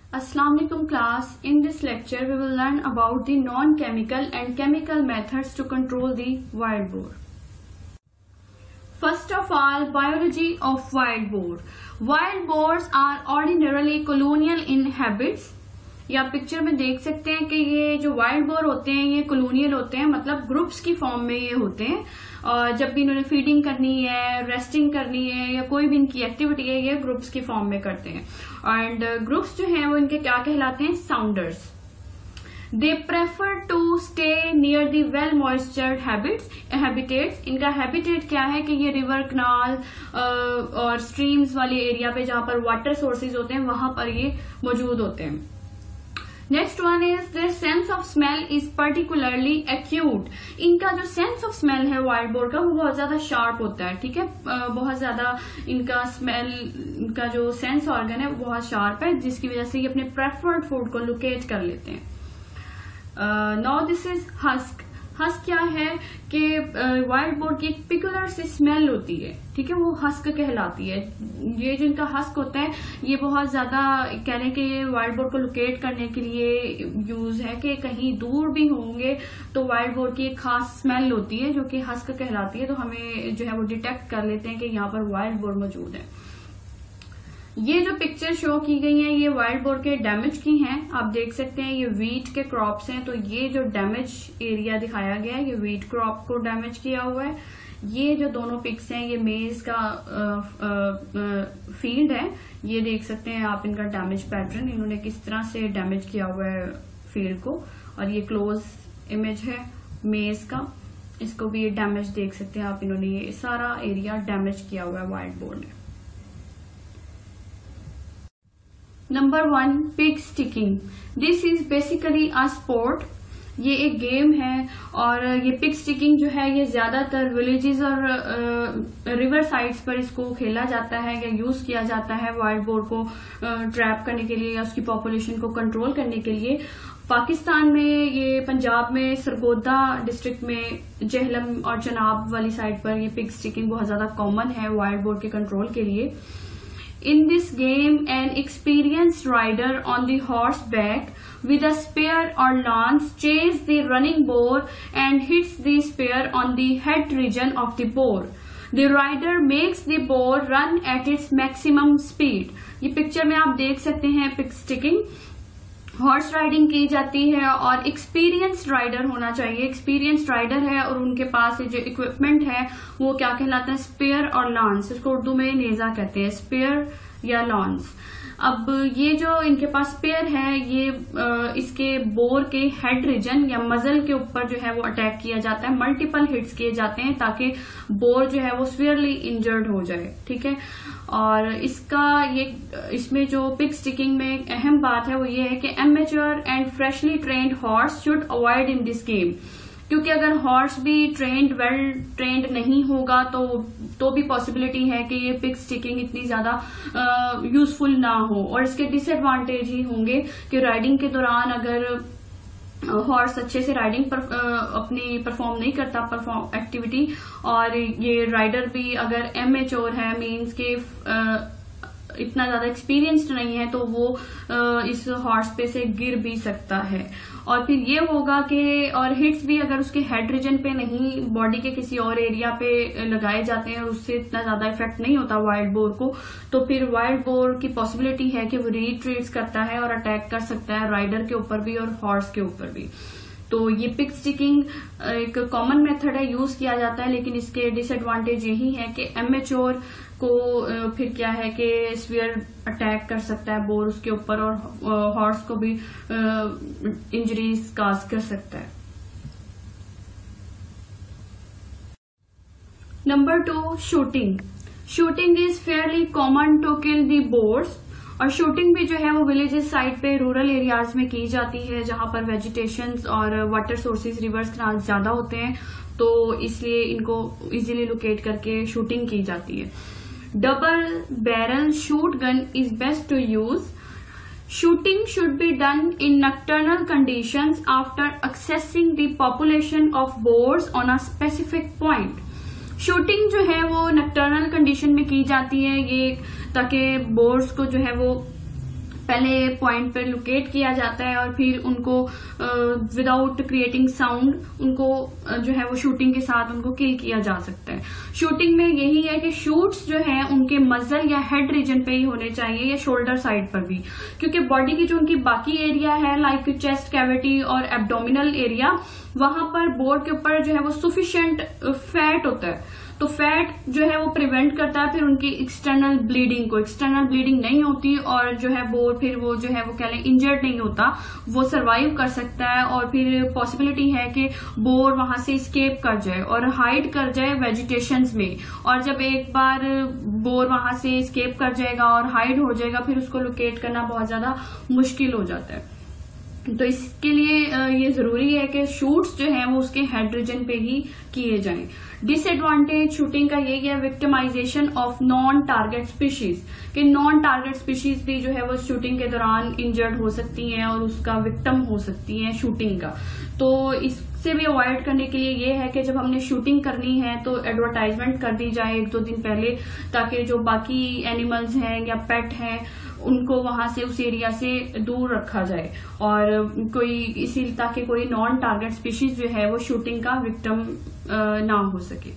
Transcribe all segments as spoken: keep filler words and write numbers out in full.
Assalamualaikum class. In this lecture we will learn about the non-chemical and chemical methods to control the wild boar. First of all, biology of wild boar. Wild boars are ordinarily colonial in habits. या picture में देख सकते हैं कि ये जो wild boar होते हैं ये कॉलोनियल होते हैं, मतलब ग्रुप्स की फॉर्म में ये होते हैं। और जब भी इन्होंने फीडिंग करनी है, रेस्टिंग करनी है या कोई भी इनकी एक्टिविटी है, ये ग्रुप्स की फॉर्म में करते हैं। एंड ग्रुप्स जो हैं वो इनके क्या कहलाते हैं? Sounders. They prefer to stay near the well moistured habits habitats. इनका हैबिटेट क्या है कि ये रिवर, कनाल और स्ट्रीम्स वाले एरिया पे जहां पर वाटर सोर्सेज होते हैं वहां पर ये मौजूद होते हैं। Next one is their sense of smell is particularly acute. इनका जो सेंस ऑफ स्मेल है वाइल्ड बोर का वो बहुत ज्यादा शार्प होता है, ठीक है। बहुत ज्यादा इनका स्मेल, इनका जो सेंस ऑर्गन है वो बहुत शार्प है, जिसकी वजह से ये अपने प्रेफर्ड फूड को लोकेट कर लेते हैं। Now this is husk. Husk क्या है कि वाइल्ड बोर की एक पिकुलर सी स्मेल होती है, ठीक है, वो हस्क कहलाती है। ये जो इनका हस्क होता है ये बहुत ज्यादा कह रहे हैं कि ये वाइल्ड बोर को लोकेट करने के लिए यूज है, कि कहीं दूर भी होंगे तो वाइल्ड बोर की एक खास स्मेल होती है जो कि हस्क कहलाती है, तो हमें जो है वो डिटेक्ट कर लेते हैं कि यहाँ पर वाइल्ड बोर मौजूद है। ये जो पिक्चर शो की गई है ये वाइल्ड बोर के डैमेज की हैं। आप देख सकते हैं ये वीट के क्रॉप्स हैं, तो ये जो डैमेज एरिया दिखाया गया है ये वीट क्रॉप को डैमेज किया हुआ है। ये जो दोनों पिक्स हैं ये मेज का फील्ड है, ये देख सकते हैं आप इनका डैमेज पैटर्न, इन्होंने किस तरह से डैमेज किया हुआ है फील्ड को। और ये क्लोज इमेज है मेज का, इसको भी ये डैमेज देख सकते हैं आप, इन्होंने ये सारा एरिया डैमेज किया हुआ है वाइल्ड बोर ने। Number one, pig sticking. This is basically a sport. ये एक गेम है और ये पिग स्टिकिंग जो है ये ज्यादातर विलेजेस और रिवर साइड्स पर इसको खेला जाता है या यूज किया जाता है वाइल्ड बोर को ट्रैप करने के लिए या उसकी पॉपुलेशन को कंट्रोल करने के लिए। पाकिस्तान में ये पंजाब में सरगोदा डिस्ट्रिक्ट में जहलम और चनाब वाली साइड पर ये पिग स्टिकिंग बहुत ज्यादा कॉमन है वाइल्ड बोर के कंट्रोल के लिए। In this game, an experienced rider on the horseback with a spear or lance chases the running boar and hits the spear on the head region of the boar. The rider makes the boar run at its maximum speed. ये picture में आप देख सकते हैं pig sticking, horse riding की जाती है और एक्सपीरियंस्ड राइडर होना चाहिए। एक्सपीरियंस्ड राइडर है और उनके पास जो इक्विपमेंट है वो क्या कहलाता है? स्पेयर और लॉन्स। इसको उर्दू में नेजा कहते हैं, स्पेयर या लॉन्स। अब ये जो इनके पास स्पेयर है ये इसके बोर के हेड रीजन या मजल के ऊपर जो है वो अटैक किया जाता है, मल्टीपल हिट्स किए जाते हैं ताकि बोर जो है वो सीवियरली इंजर्ड हो जाए, ठीक है। और इसका ये इसमें जो पिग स्टिकिंग में एक अहम बात है वो ये है कि amateur and freshly trained horse should avoid in this game, क्योंकि अगर हॉर्स भी ट्रेन्ड वेल ट्रेन्ड नहीं होगा तो तो भी पॉसिबिलिटी है कि ये पिग स्टिकिंग इतनी ज्यादा यूजफुल ना हो। और इसके डिसएडवांटेज ही होंगे कि राइडिंग के दौरान अगर हॉर्स अच्छे से राइडिंग पर, अपनी परफॉर्म नहीं करता परफॉर्म एक्टिविटी, और ये राइडर भी अगर एमेच्योर है मीन्स के इतना ज्यादा एक्सपीरियंस्ड नहीं है तो वो इस हॉर्स पे से गिर भी सकता है। और फिर ये होगा कि और हिट्स भी अगर उसके हेड रीजन पे नहीं बॉडी के किसी और एरिया पे लगाए जाते हैं और उससे इतना ज्यादा इफेक्ट नहीं होता वाइल्ड बोर को, तो फिर वाइल्ड बोर की पॉसिबिलिटी है कि वो रिट्रीट करता है और अटैक कर सकता है राइडर के ऊपर भी और हॉर्स के ऊपर भी। तो ये पिग स्टिकिंग एक कॉमन मेथड है, यूज किया जाता है, लेकिन इसके डिसएडवांटेज यही है कि एमेच्योर को फिर क्या है कि स्पीयर अटैक कर सकता है बोर उसके ऊपर और हॉर्स को भी इंजरीज काज कर सकता है। Number two, shooting. Shooting is fairly common to kill the boars. और शूटिंग भी जो है वो विलेजेस साइड पे रूरल एरियाज में की जाती है जहां पर वेजिटेशंस और वाटर सोर्सेज रिवर्स कनाल ज्यादा होते हैं, तो इसलिए इनको इजीली लोकेट करके शूटिंग की जाती है। Double barrel shoot gun is best to use. Shooting should be done in nocturnal conditions after accessing the population of boars on a specific point. Shooting जो है वो नक्टर्नल कंडीशन में की जाती है, ये ताकि बोर्स को जो है वो पहले पॉइंट पर लोकेट किया जाता है और फिर उनको विदाउट क्रिएटिंग साउंड उनको uh, जो है वो शूटिंग के साथ उनको किल किया जा सकता है। शूटिंग में यही है कि शूट्स जो है उनके मसल या हेड रीजन पे ही होने चाहिए या शोल्डर साइड पर भी, क्योंकि बॉडी की जो उनकी बाकी एरिया है लाइक चेस्ट कैविटी और एब्डोमिनल एरिया, वहां पर बोर के ऊपर जो है वो सफिशिएंट फैट होता है, तो फैट जो है वो प्रिवेंट करता है फिर उनकी एक्सटर्नल ब्लीडिंग को। एक्सटर्नल ब्लीडिंग नहीं होती और जो है बोर फिर वो जो है वो कह लें इंजर्ड नहीं होता, वो सरवाइव कर सकता है और फिर पॉसिबिलिटी है कि बोर वहां से स्केप कर जाए और हाइड कर जाए वेजिटेशंस में। और जब एक बार बोर वहां से स्केप कर जाएगा और हाइड हो जाएगा फिर उसको लोकेट करना बहुत ज्यादा मुश्किल हो जाता है। तो इसके लिए ये जरूरी है कि शूट्स जो है वो उसके हेड रीजन पे ही किए जाएं। डिसएडवांटेज शूटिंग का यही है victimization of non target species, कि नॉन टारगेट स्पीशीज भी जो है वो शूटिंग के दौरान इंजर्ड हो सकती हैं और उसका विक्टिम हो सकती हैं शूटिंग का। तो इससे भी अवॉइड करने के लिए ये है कि जब हमने शूटिंग करनी है तो एडवर्टाइजमेंट कर दी जाए एक दो दिन पहले, ताकि जो बाकी एनिमल्स हैं या पेट हैं उनको वहां से उस एरिया से दूर रखा जाए और कोई इसी ताकि कोई नॉन टारगेट स्पीशीज जो है वो शूटिंग का विक्टिम ना हो सके।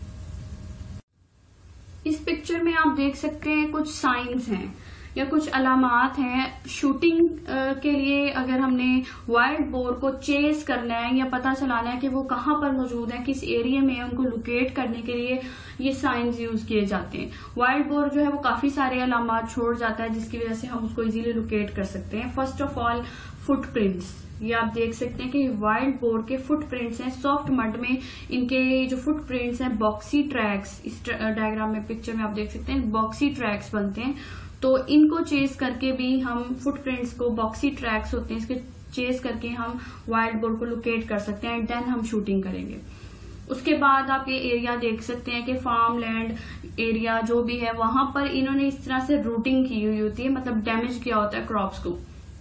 इस पिक्चर में आप देख सकते हैं कुछ साइंस हैं या कुछ अलामात हैं शूटिंग के लिए। अगर हमने वाइल्ड बोर को चेस करना है या पता चलाना है कि वो कहाँ पर मौजूद है, किस एरिया में है, उनको लोकेट करने के लिए ये साइंस यूज किए जाते हैं। वाइल्ड बोर जो है वो काफी सारे अलामात छोड़ जाता है जिसकी वजह से हम उसको इजीली लोकेट कर सकते हैं। फर्स्ट ऑफ ऑल फुटप्रिंट्स, ये आप देख सकते हैं कि वाइल्ड बोर के फुटप्रिंट्स हैं सॉफ्ट मड में। इनके जो फुटप्रिंट्स हैं बॉक्सी ट्रैक्स, इस डायग्राम में पिक्चर में आप देख सकते हैं बॉक्सी ट्रैक्स बनते हैं। तो इनको चेस करके भी हम फुटप्रिंट्स को, बॉक्सी ट्रैक्स होते हैं इसके चेस करके हम वाइल्ड बोर को लोकेट कर सकते हैं एंड देन हम शूटिंग करेंगे। उसके बाद आप ये एरिया देख सकते हैं कि फार्म लैंड एरिया जो भी है वहां पर इन्होंने इस तरह से रूटिंग की हुई होती है, मतलब डैमेज किया होता है क्रॉप्स को।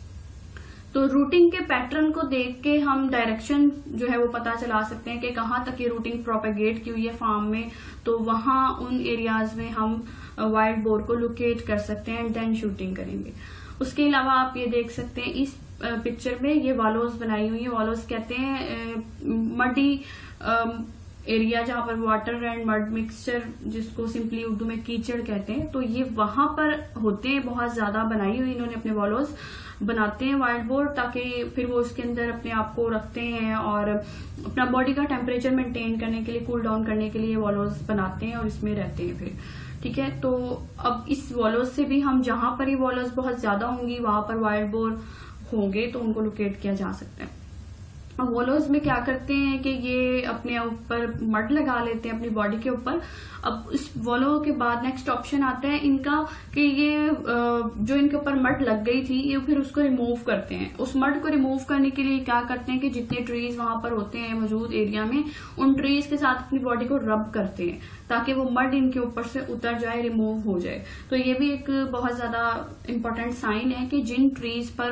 तो रूटिंग के पैटर्न को देख के हम डायरेक्शन जो है वो पता चला सकते हैं कि कहाँ तक ये रूटिंग प्रोपेगेट की हुई है फार्म में, तो वहां उन एरियाज में हम वाइल्ड बोर को लोकेट कर सकते हैं एंड देन शूटिंग करेंगे। उसके अलावा आप ये देख सकते हैं इस पिक्चर में ये वॉलोज बनाई हुई है। वॉलोज कहते हैं मडी एरिया जहां पर वाटर एंड मड मिक्सचर, जिसको सिंपली उर्दू में कीचड़ कहते हैं, तो ये वहां पर होते हैं बहुत ज्यादा बनाई हुई इन्होंने अपने वॉलोज बनाते हैं वाइल्ड बोर, ताकि फिर वो उसके अंदर अपने आप को रखते हैं और अपना बॉडी का टेम्परेचर मेंटेन करने के लिए, कूल डाउन करने के लिए वॉलोज बनाते हैं और इसमें रहते हैं फिर। ठीक है, तो अब इस वॉलोज से भी हम जहां पर ये वॉलोज बहुत ज्यादा होंगी वहां पर वाइल्ड बोर होंगे तो उनको लोकेट किया जा सकता है। वॉलोज में क्या करते हैं कि ये अपने ऊपर मड लगा लेते हैं अपनी बॉडी के ऊपर। अब इस वॉलो के बाद नेक्स्ट ऑप्शन आता है इनका कि ये जो इनके ऊपर मड लग गई थी ये फिर उसको रिमूव करते हैं। उस मड को रिमूव करने के लिए क्या करते हैं कि जितने ट्रीज वहां पर होते हैं मौजूद एरिया में, उन ट्रीज के साथ अपनी बॉडी को रब करते हैं ताकि वो मड इनके ऊपर से उतर जाए, रिमूव हो जाए। तो ये भी एक बहुत ज्यादा इम्पोर्टेंट साइन है कि जिन ट्रीज पर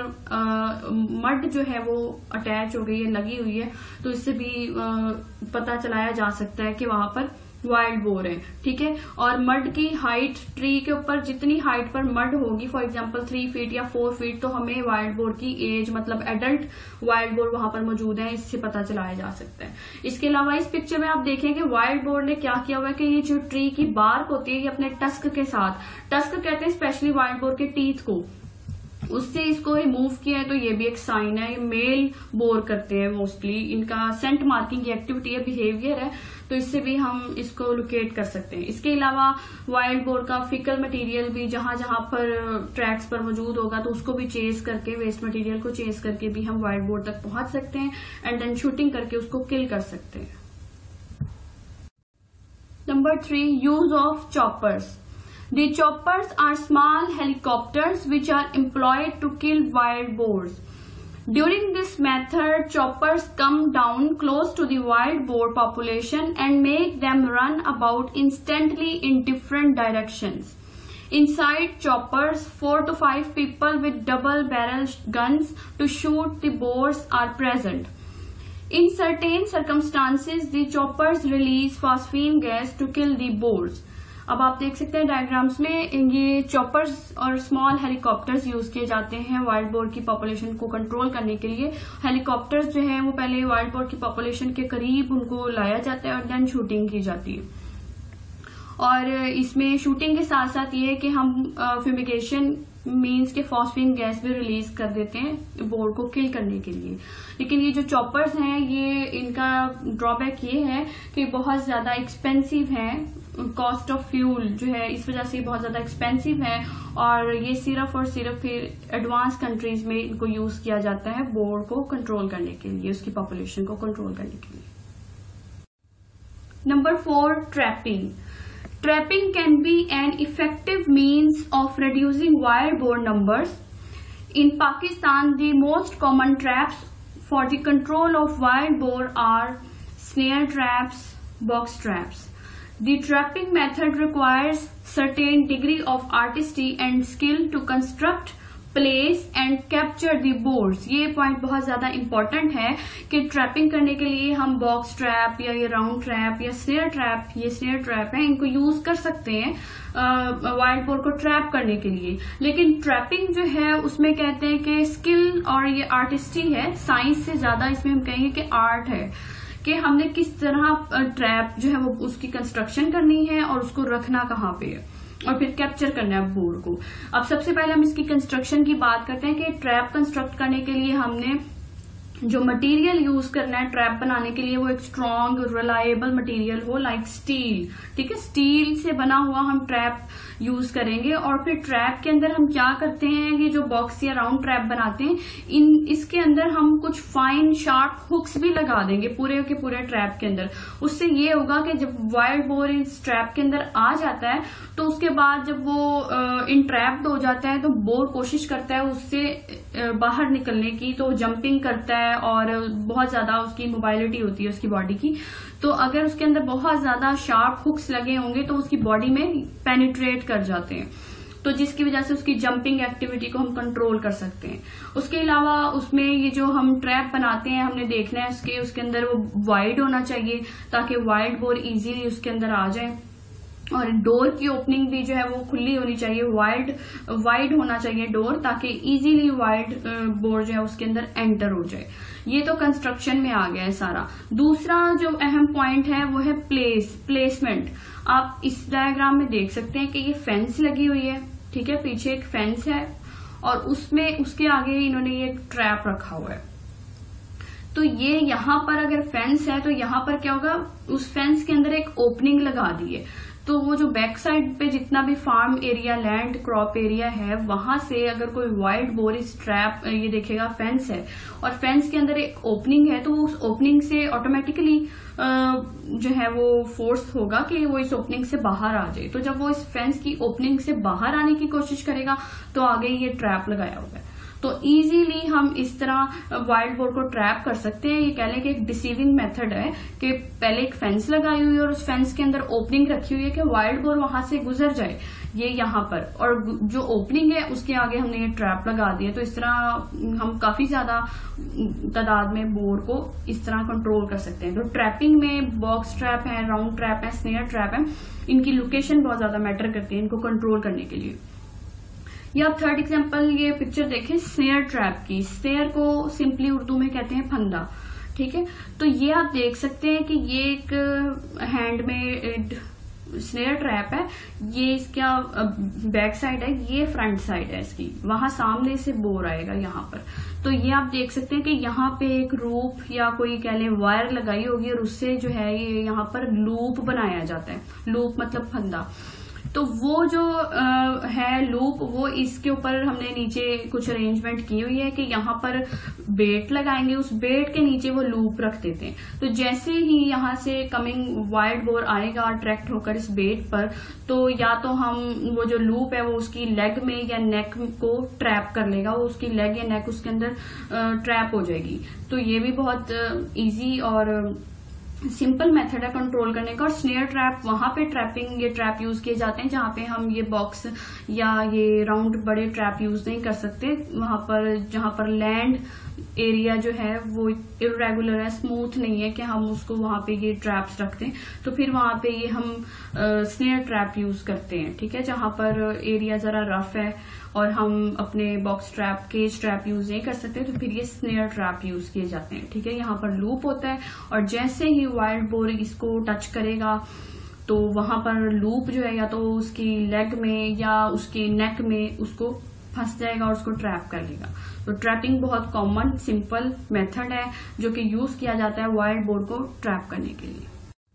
मड जो है वो अटैच हो गई है, लगी हुई है, तो इससे भी आ, पता चलाया जा सकता है कि वहां पर वाइल्ड बोर है। ठीक है, और मड की हाइट, ट्री के ऊपर जितनी हाइट पर मड होगी, फॉर एग्जांपल थ्री फीट या फोर फीट, तो हमें वाइल्ड बोर की एज, मतलब एडल्ट वाइल्ड बोर वहां पर मौजूद है, इससे पता चलाया जा सकता है। इसके अलावा इस पिक्चर में आप देखें कि वाइल्ड बोर ने क्या किया हुआ है कि ये जो ट्री की बार्क होती है ये अपने टस्क के साथ, टस्क कहते हैं स्पेशली वाइल्ड बोर के टीथ को, उससे इसको रिमूव किया है। तो ये भी एक साइन है। ये मेल बोर करते हैं मोस्टली, इनका सेंट मार्किंग की एक्टिविटी है, बिहेवियर है, तो इससे भी हम इसको लोकेट कर सकते हैं। इसके अलावा वाइल्ड बोर का फिकल मटेरियल भी जहां जहां पर ट्रैक्स पर मौजूद होगा तो उसको भी चेस करके, वेस्ट मटेरियल को चेस करके भी हम वाइल्ड बोर तक पहुंच सकते हैं एंड देन शूटिंग करके उसको किल कर सकते हैं। Number three, use of choppers. The choppers are small helicopters which are employed to kill wild boars. During this method, choppers come down close to the wild boar population and make them run about instantly in different directions. Inside choppers, four to five people with double-barrel guns to shoot the boars are present. In certain circumstances, the choppers release phosphine gas to kill the boars. अब आप देख सकते हैं diagrams में ये choppers और small helicopters use किए जाते हैं वाइल्ड बोर की पॉपुलेशन को कंट्रोल करने के लिए। हेलीकॉप्टर्स जो है वो पहले वाइल्ड बोर की पॉपुलेशन के करीब उनको लाया जाता है और देन शूटिंग की जाती है। और इसमें शूटिंग के साथ साथ ये है कि हम फ्यूमिगेशन मीन्स के फॉस्फेट गैस भी रिलीज कर देते हैं बोर को किल करने के लिए। लेकिन ये जो चॉपर्स हैं ये इनका ड्रॉबैक ये है कि बहुत ज्यादा एक्सपेंसिव है, कॉस्ट ऑफ फ्यूल जो है इस वजह से बहुत ज्यादा एक्सपेंसिव है, और ये सिर्फ और सिर्फ फिर एडवांस कंट्रीज में इनको यूज किया जाता है बोर को कंट्रोल करने के लिए, उसकी पॉपुलेशन को कंट्रोल करने के लिए। Number four, trapping. Trapping can be an effective means of reducing wild boar numbers. In Pakistan, the most common traps for the control of wild boar are snare traps, box traps. The trapping method requires certain degree of artistry and skill to construct, place and capture the boards. ये point बहुत ज्यादा important है कि trapping करने के लिए हम box trap या ये राउंड ट्रैप या स्नेयर ट्रैप, ये स्नेयर ट्रैप है, इनको यूज कर सकते हैं वाइल्ड बोर को ट्रैप करने के लिए। लेकिन ट्रैपिंग जो है उसमें कहते हैं कि स्किल और ये आर्टिस्ट्री है, साइंस से ज्यादा इसमें हम कहेंगे कि आर्ट है कि हमने किस तरह ट्रैप जो है वो उसकी कंस्ट्रक्शन करनी है और उसको रखना कहाँ पे है और फिर कैप्चर करना है बोर को। अब सबसे पहले हम इसकी कंस्ट्रक्शन की बात करते हैं कि ट्रैप कंस्ट्रक्ट करने के लिए हमने जो मटेरियल यूज करना है ट्रैप बनाने के लिए वो एक स्ट्रॉन्ग रिलायबल मटेरियल हो, लाइक स्टील। ठीक है, स्टील से बना हुआ हम ट्रैप यूज करेंगे। और फिर ट्रैप के अंदर हम क्या करते हैं कि जो बॉक्स या राउंड ट्रैप बनाते हैं, इन इसके अंदर हम कुछ फाइन शार्प हुक्स भी लगा देंगे पूरे के पूरे ट्रैप के अंदर। उससे ये होगा कि जब वाइल्ड बोर इस ट्रैप के अंदर आ जाता है तो उसके बाद जब वो इन ट्रैप्ड हो जाता है तो बोर कोशिश करता है उससे बाहर निकलने की, तो जंपिंग करता है और बहुत ज्यादा उसकी मोबाइलिटी होती है उसकी बॉडी की। तो अगर उसके अंदर बहुत ज्यादा शार्प हुक्स लगे होंगे तो उसकी बॉडी में पेनिट्रेट कर जाते हैं, तो जिसकी वजह से उसकी जंपिंग एक्टिविटी को हम कंट्रोल कर सकते हैं। उसके अलावा उसमें ये जो हम ट्रैप बनाते हैं हमने देखना है उसके उसके अंदर वो वाइड होना चाहिए ताकि वाइल्ड बोर इजीली उसके अंदर आ जाए, और डोर की ओपनिंग भी जो है वो खुली होनी चाहिए, वाइड वाइड होना चाहिए डोर, ताकि इजीली वाइड बोर जो है उसके अंदर एंटर हो जाए। ये तो कंस्ट्रक्शन में आ गया है सारा। दूसरा जो अहम पॉइंट है वो है प्लेस प्लेसमेंट। आप इस डायग्राम में देख सकते हैं कि ये फेंस लगी हुई है, ठीक है, पीछे एक फेंस है और उसमें उसके आगे इन्होंने ये ट्रैप रखा हुआ है। तो ये यहाँ पर अगर फेंस है तो यहाँ पर क्या होगा, उस फेंस के अंदर एक ओपनिंग लगा दी है, तो वो जो बैक साइड पे जितना भी farm area, land crop area है, वहां से अगर कोई वाइल्ड बोर इस ट्रैप, ये देखेगा फेंस है और फेंस के अंदर एक ओपनिंग है, तो उस ओपनिंग से ऑटोमेटिकली जो है वो फोर्स होगा कि वो इस ओपनिंग से बाहर आ जाए। तो जब वो इस फेंस की ओपनिंग से बाहर आने की कोशिश करेगा तो आगे ये ट्रैप लगाया होगा। तो इजीली हम इस तरह वाइल्ड बोर को ट्रैप कर सकते हैं। ये कह लें कि एक डिसीविंग मेथड है कि पहले एक फेंस लगाई हुई है और उस फेंस के अंदर ओपनिंग रखी हुई है कि वाइल्ड बोर वहां से गुजर जाए, ये यहाँ पर, और जो ओपनिंग है उसके आगे हमने ये ट्रैप लगा दिया। तो इस तरह हम काफी ज्यादा तादाद में बोर को इस तरह कंट्रोल कर सकते हैं। तो ट्रैपिंग में बॉक्स ट्रैप है, राउंड ट्रैप है, स्नेयर ट्रैप है, इनकी लोकेशन बहुत ज्यादा मैटर करती है इनको कंट्रोल करने के लिए। ये आप थर्ड एग्जांपल ये पिक्चर देखें स्नेयर ट्रैप की। स्नेयर को सिंपली उर्दू में कहते हैं फंदा, ठीक है। तो ये आप देख सकते हैं कि ये एक हैंडमेड स्नेयर ट्रैप है, ये इसका बैक साइड है, ये फ्रंट साइड है इसकी, वहां सामने से बोर आएगा यहाँ पर। तो ये आप देख सकते हैं कि यहाँ पे एक रूप या कोई कह लें वायर लगाई होगी और उससे जो है ये यहाँ पर लूप बनाया जाता है। लूप मतलब फंदा। तो वो जो आ, है लूप, वो इसके ऊपर हमने नीचे कुछ अरेंजमेंट की हुई है कि यहाँ पर बेट लगाएंगे, उस बेट के नीचे वो लूप रख देते हैं। तो जैसे ही यहाँ से कमिंग वाइल्ड बोर आएगा अट्रैक्ट होकर इस बेट पर, तो या तो हम वो जो लूप है वो उसकी लेग में या नेक को ट्रैप कर लेगा, वो उसकी लेग या नेक उसके अंदर ट्रैप हो जाएगी। तो ये भी बहुत इजी और सिंपल मेथड है कंट्रोल करने का। और स्नेयर ट्रैप, वहां पे ट्रैपिंग ये ट्रैप यूज किए जाते हैं जहां पे हम ये बॉक्स या ये राउंड बड़े ट्रैप यूज नहीं कर सकते, वहां पर जहां पर लैंड एरिया जो है वो इरेगुलर है, स्मूथ नहीं है कि हम उसको वहां पे ये ट्रैप्स रखते हैं, तो फिर वहां पे ये हम स्नेयर ट्रैप यूज करते हैं। ठीक है, जहां पर एरिया जरा रफ है और हम अपने box trap, cage trap use नहीं कर सकते, तो फिर ये स्नेयर ट्रैप यूज किए जाते हैं। ठीक है, यहाँ पर लूप होता है और जैसे ही वाइल्ड बोर इसको टच करेगा तो वहां पर लूप जो है या तो उसकी लेग में या उसके नेक में उसको फंस जाएगा और उसको ट्रैप कर लेगा। तो ट्रैपिंग बहुत कॉमन सिंपल मेथड है जो कि यूज किया जाता है वाइल्ड बोर को ट्रैप करने के लिए।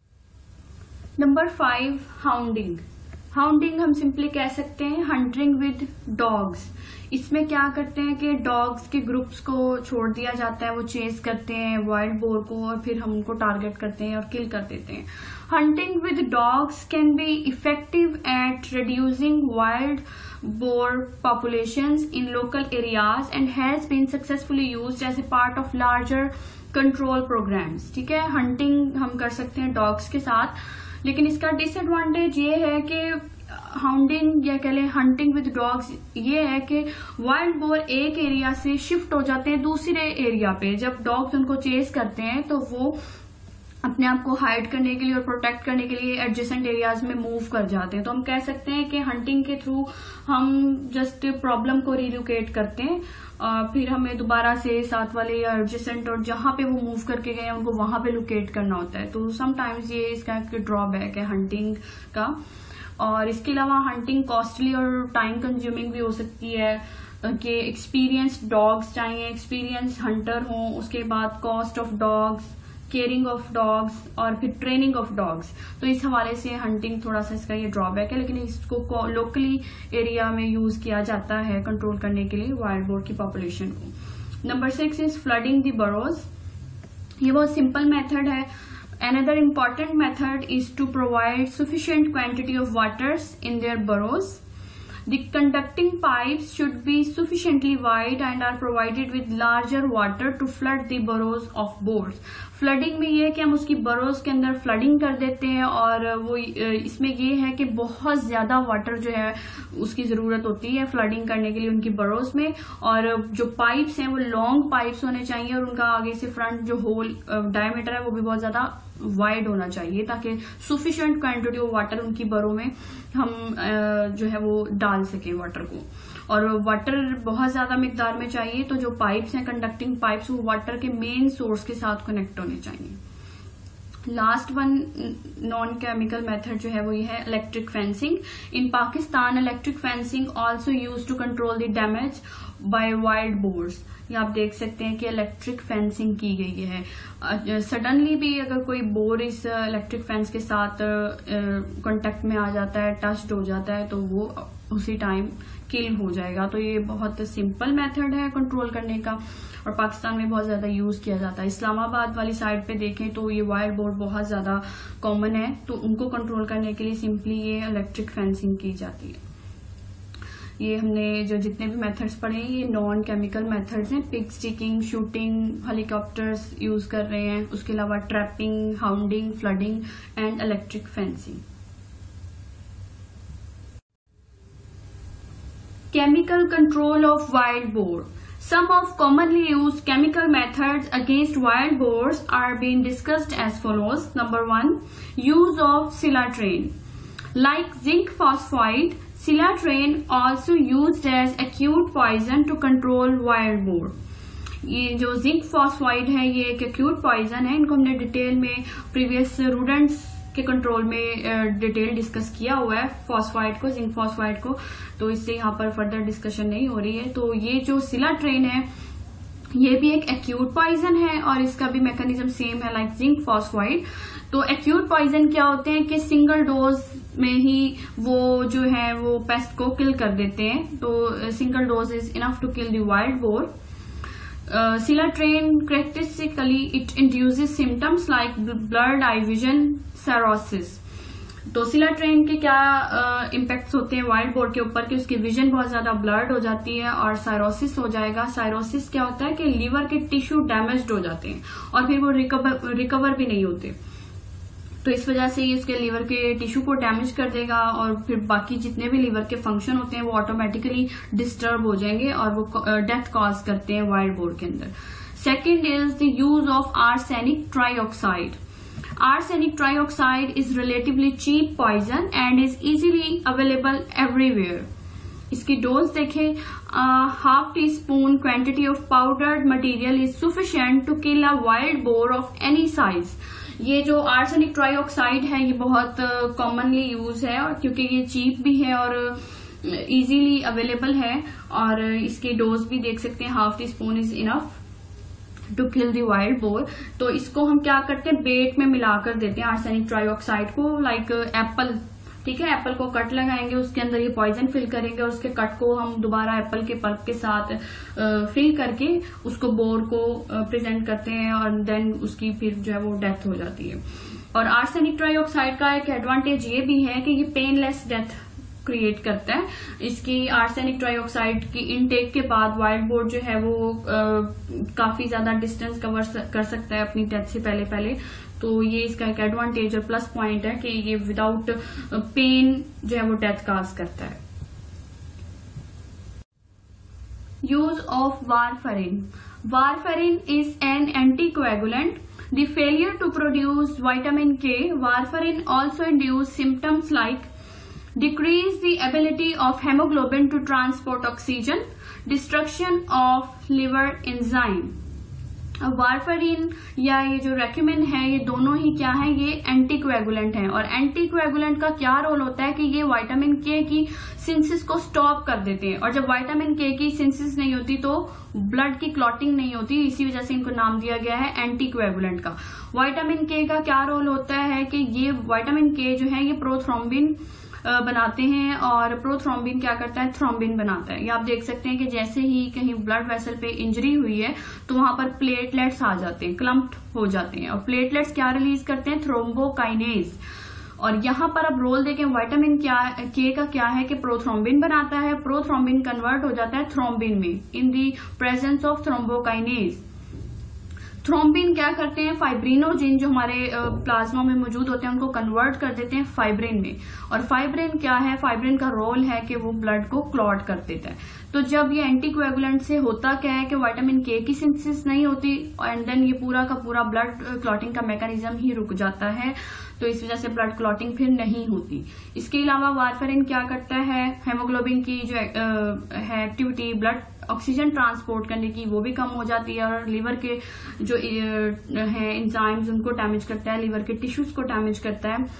Number five, हाउंडिंग। हाउंडिंग हम सिंपली कह सकते हैं हंटिंग विद डॉग्स। इसमें क्या करते हैं कि डॉग्स के ग्रुप्स को छोड़ दिया जाता है, वो चेस करते हैं वाइल्ड बोर को और फिर हम उनको टारगेट करते हैं और किल कर देते हैं। Hunting with dogs can be effective at reducing wild boar populations in local areas and has been successfully used as a part of larger control programs। ठीक है, हंटिंग हम कर सकते हैं डॉग्स के साथ, लेकिन इसका डिसएडवांटेज ये है कि हाउंडिंग या कह लें हंटिंग विद डॉग्स ये है कि वाइल्ड बोर एक एरिया से शिफ्ट हो जाते हैं दूसरे एरिया पे। जब डॉग्स उनको चेस करते हैं तो वो अपने आप को हाइड करने के लिए और प्रोटेक्ट करने के लिए एडजेसेंट एरियाज में मूव कर जाते हैं। तो हम कह सकते हैं कि हंटिंग के थ्रू हम जस्ट प्रॉब्लम को रिलोकेट करते हैं, आ, फिर हमें दोबारा से साथ वाले या एडजेसेंट और जहां पे वो मूव करके गए उनको वहां पे लोकेट करना होता है। तो समटाइम्स ये इसका एक ड्रॉबैक है हंटिंग का। और इसके अलावा हंटिंग कॉस्टली और टाइम कंज्यूमिंग भी हो सकती है कि एक्सपीरियंस्ड डॉग्स चाहिए, एक्सपीरियंस हंटर हो, उसके बाद cost of dogs, caring of dogs और फिर ट्रेनिंग ऑफ डॉग्स। तो इस हवाले से हंटिंग थोड़ा सा इसका ये ड्रॉबैक है, लेकिन इसको लोकली एरिया में यूज किया जाता है कंट्रोल करने के लिए वाइल्ड बोर की पॉपुलेशन को। Number six is flooding the burrows. ये बहुत सिंपल मेथड है। Another important method is to provide sufficient quantity of waters in their burrows. The conducting pipes should be sufficiently wide and are provided with larger water to flood the burrows of boars. Flooding में ये है कि हम उसकी बरोज के अंदर flooding कर देते हैं और वो इसमें ये है कि बहुत ज्यादा वाटर जो है उसकी जरूरत होती है फ्लडिंग करने के लिए उनकी बरोज में। और जो पाइप्स हैं वो लॉन्ग पाइप्स होने चाहिए और उनका आगे से फ्रंट जो होल डायमीटर है वो भी बहुत ज्यादा वाइड होना चाहिए ताकि सुफिशिएंट क्वांटिटी ऑफ वाटर उनकी बरों में हम जो है वो डाल सके वाटर को। और वाटर बहुत ज्यादा मिकदार में चाहिए, तो जो पाइप्स हैं कंडक्टिंग पाइप्स वो वाटर के मेन सोर्स के साथ कनेक्ट होने चाहिए। Last one non chemical method जो है वो ये है electric fencing. In Pakistan electric fencing also used to control the damage by wild boars. ये आप देख सकते हैं कि इलेक्ट्रिक फेंसिंग की गई है। सडनली भी अगर कोई बोर इस इलेक्ट्रिक फेंस के साथ कांटेक्ट में आ जाता है, टच्ड हो जाता है, तो वो उसी टाइम किल हो जाएगा। तो ये बहुत सिंपल मेथड है कंट्रोल करने का और पाकिस्तान में बहुत ज्यादा यूज किया जाता है। इस्लामाबाद वाली साइड पे देखें तो ये वाइल्ड बोर बहुत ज्यादा कॉमन है, तो उनको कंट्रोल करने के लिए सिंपली ये इलेक्ट्रिक फेंसिंग की जाती है। ये हमने जो जितने भी मेथड्स पढ़े हैं ये नॉन केमिकल मेथड्स हैं। Pig sticking, shooting, helicopters use कर रहे हैं, उसके अलावा trapping, hounding, flooding and electric fencing. Chemical control of wild boar. Some of commonly used chemical methods against wild boars are being discussed as follows. Number one, use of silatrane. Like zinc phosphide, silatrane also used as acute poison to control wild boar. ये जो zinc phosphide है ये एक acute poison है। इनको हमने detail में previous रूडेंट्स के कंट्रोल में डिटेल डिस्कस किया हुआ है फॉस्फाइड को, जिंक फॉस्फाइड को, तो इससे यहाँ पर फर्दर डिस्कशन नहीं हो रही है। तो ये जो सिलाट्रेन है ये भी एक एक्यूट पॉइजन है और इसका भी मैकेनिज्म सेम है लाइक जिंक फॉस्फाइड। तो एक्यूट पॉइजन क्या होते हैं कि सिंगल डोज में ही वो जो है वो पेस्ट को किल कर देते हैं। तो single dose is enough to kill the wild boar. Silatrane characteristically it induces symptoms like blurred eye vision, cirrhosis. तो सिलाट्रेन के क्या इम्पैक्ट्स uh, होते हैं वाइल्ड बोर के ऊपर कि उसकी विजन बहुत ज्यादा ब्लर्ड हो जाती है और साइरोसिस हो जाएगा। साइरोसिस क्या होता है कि लीवर के टिश्यू डैमेज्ड हो जाते हैं और फिर वो रिकवर रिकवर भी नहीं होते। तो इस वजह से ये उसके लीवर के टिश्यू को डैमेज कर देगा और फिर बाकी जितने भी लीवर के फंक्शन होते हैं वो ऑटोमेटिकली डिस्टर्ब हो जाएंगे और वो डेथ कॉज करते हैं वाइल्ड बोर के अंदर। Second is the use of arsenic trioxide. Arsenic trioxide is relatively cheap poison and is easily available everywhere. इसकी डोज देखें, half teaspoon quantity of powdered material is sufficient to kill a wild boar of any size. ये जो arsenic trioxide है ये बहुत commonly uh, use है और क्योंकि ये चीप भी है और इजीली uh, अवेलेबल है और इसकी डोज भी देख सकते हैं, half teaspoon is enough to kill the wild boar. तो इसको हम क्या करते हैं, बेट में मिलाकर देते हैं आर्सेनिक ट्राइऑक्साइड को, लाइक एप्पल, ठीक है, एप्पल को कट लगाएंगे, उसके अंदर ये पॉइजन फिल करेंगे और उसके कट को हम दोबारा एप्पल के पल्प के साथ फिल करके उसको बोर को प्रेजेंट करते हैं और देन उसकी फिर जो है वो डेथ हो जाती है। और आर्सेनिक ट्राइऑक्साइड का एक एडवांटेज ये भी है कि ये पेनलेस डेथ क्रिएट करता है। इसकी आर्सेनिक ट्राइऑक्साइड की इनटेक के बाद वाइल्ड बोर जो है वो आ, काफी ज्यादा डिस्टेंस कवर कर सकता है अपनी डेथ से पहले पहले। तो ये इसका एक एडवांटेज और प्लस पॉइंट है कि ये विदाउट पेन जो है वो डेथ काज करता है। Use of warfarin. Warfarin is an anticoagulant. The failure to produce vitamin K, warfarin also induce symptoms like decrease the ability of hemoglobin to transport oxygen, destruction of liver enzyme. Warfarin या ये जो रेक्यूमिन है ये दोनों ही क्या है, ये anticoagulant है। और एंटीकोएगुलेंट का क्या रोल होता है कि ये विटामिन के की सिंथेसिस को स्टॉप कर देते हैं और जब विटामिन के की सिंथेसिस नहीं होती तो ब्लड की क्लॉटिंग नहीं होती, इसी वजह से इनको नाम दिया गया है एंटीकोएगुलेंट का। विटामिन के का क्या रोल होता है कि ये विटामिन के जो है ये प्रोथ्रोम्बिन बनाते हैं और प्रोथ्रोम्बिन क्या करता है, थ्रोम्बिन बनाता है। ये आप देख सकते हैं कि जैसे ही कहीं ब्लड वेसल पे इंजरी हुई है तो वहां पर प्लेटलेट्स आ जाते हैं, क्लम्प्ड हो जाते हैं और प्लेटलेट्स क्या रिलीज करते हैं, थ्रोम्बोकाइनेज। और यहाँ पर अब रोल देखें विटामिन क्या के का क्या है कि प्रोथ्रोम्बिन बनाता है, प्रोथ्रोम्बिन कन्वर्ट हो जाता है थ्रोम्बिन में in the presence of thrombokinase. Thrombin क्या करते हैं, फाइब्रिनोजिन जो हमारे प्लाज्मा में मौजूद होते हैं उनको कन्वर्ट कर देते हैं फाइब्रिन में। और फाइब्रिन क्या है, फाइब्रिन का रोल है कि वो ब्लड को क्लॉट कर देता है। तो जब ये एंटीकोएगुलेंट से होता क्या है कि विटामिन के की सिंथेसिस नहीं होती एंड देन ये पूरा का पूरा ब्लड क्लॉटिंग का मैकेनिज्म ही रुक जाता है, तो इस वजह से ब्लड क्लॉटिंग फिर नहीं होती। इसके अलावा वारफेरिन क्या करता है, हेमोग्लोबिन की जो है एक्टिविटी, ब्लड ऑक्सीजन ट्रांसपोर्ट करने की, वो भी कम हो जाती है और लीवर के जो है एंजाइम्स उनको डैमेज करता है, लीवर के टिश्यूज को डैमेज करता है।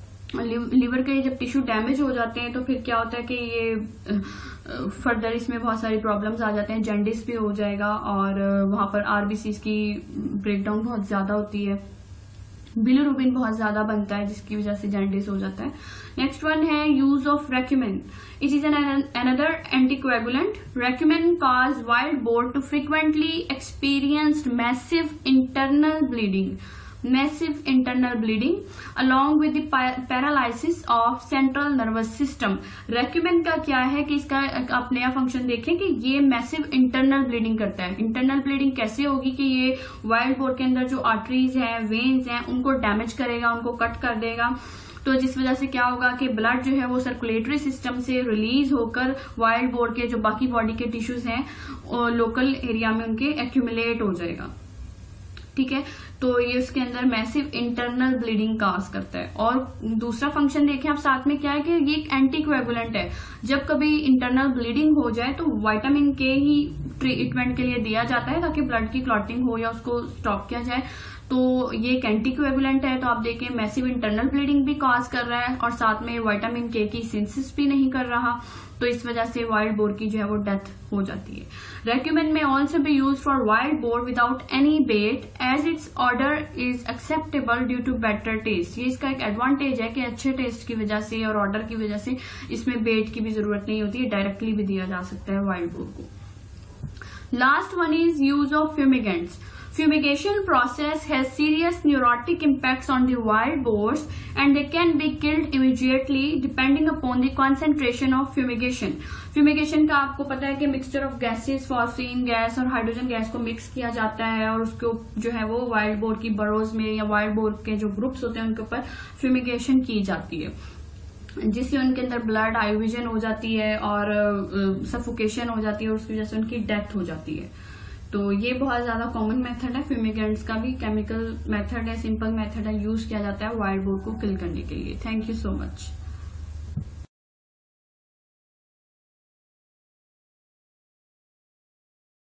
लीवर के जब टिश्यू डैमेज हो जाते हैं तो फिर क्या होता है कि ये फर्दर इसमें बहुत सारी प्रॉब्लम्स आ जाते हैं, जैंडिस भी हो जाएगा और वहां पर आरबीसीज की ब्रेकडाउन बहुत ज्यादा होती है, बिलिरुबिन बहुत ज्यादा बनता है जिसकी वजह से जैंडिस हो जाता है। नेक्स्ट वन है use of racumin. It is an another anticoagulant. Racumin cause wild boar to frequently experienced massive internal bleeding massive internal bleeding along with the paralysis of central nervous system। Racumin का क्या है कि इसका आप नया function देखें कि ये मैसिव इंटरनल ब्लीडिंग करता है। इंटरनल ब्लीडिंग कैसे होगी कि ये वाइल्ड बोर के अंदर जो आर्टरीज हैं, वेन्स हैं, उनको डैमेज करेगा, उनको कट कर देगा। तो जिस वजह से क्या होगा कि ब्लड जो है वो सर्कुलेटरी सिस्टम से रिलीज होकर वाइल्ड बोर के जो बाकी बॉडी के टिश्यूज हैं लोकल एरिया में उनके एक्यूमुलेट हो जाएगा, ठीक है। तो ये उसके अंदर मैसिव इंटरनल ब्लीडिंग काज करता है। और दूसरा फंक्शन देखें आप साथ में क्या है कि ये एक एंटीकोएगुलेंट है। जब कभी इंटरनल ब्लीडिंग हो जाए तो विटामिन के ही ट्रीटमेंट के लिए दिया जाता है ताकि ब्लड की क्लॉटिंग हो या उसको स्टॉप किया जाए। तो ये एक एंटीकोएगुलेंट है। तो आप देखें मैसिव इंटरनल ब्लीडिंग भी कॉज कर रहा है और साथ में विटामिन के की सिंथेसिस भी नहीं कर रहा, तो इस वजह से वाइल्ड बोर की जो है वो डेथ हो जाती है। Racumin may also be use for wild boar without any bait as its odour is acceptable due to better taste. ये इसका एक एडवांटेज है कि अच्छे टेस्ट की वजह से और ऑर्डर की वजह से इसमें बेट की भी जरूरत नहीं होती है, डायरेक्टली भी दिया जा सकता है वाइल्ड बोर को। Last one is use of fumigants. Fumigation process has serious neurotic impacts on the wild boars and they can be killed immediately depending upon the concentration of fumigation. Fumigation का आपको पता है कि mixture of gases, phosphine gas और hydrogen gas को mix किया जाता है और उसको जो है वो वाइल्ड बोर की बरोज में या वाइल्ड बोर के जो ग्रुप्स होते हैं उनके ऊपर फ्यूमिगेशन की जाती है, जिससे उनके अंदर ब्लड आयोविजन हो जाती है और सफोकेशन हो जाती है और उसकी वजह से उनकी डेथ हो जाती है। तो ये बहुत ज्यादा कॉमन मेथड है। फ्यूमिगेंट्स का भी केमिकल मेथड है, सिंपल मेथड है, यूज किया जाता है वाइल्ड बोर को किल करने के लिए। Thank you so much.